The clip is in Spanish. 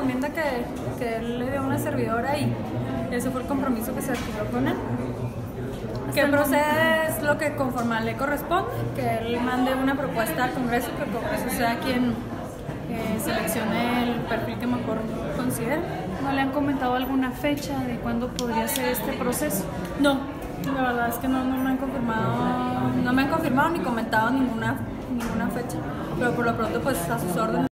encomienda que él le dio a una servidora y ese fue el compromiso que se adquirió con él. ¿Qué procede? Es lo que conforme a ley corresponde, que él mande una propuesta al Congreso, que el Congreso sea quien seleccione el perfil que mejor considere. ¿No le han comentado alguna fecha de cuándo podría ser este proceso? No, la verdad es que no me han confirmado, ni comentado ninguna fecha, pero por lo pronto pues a sus órdenes.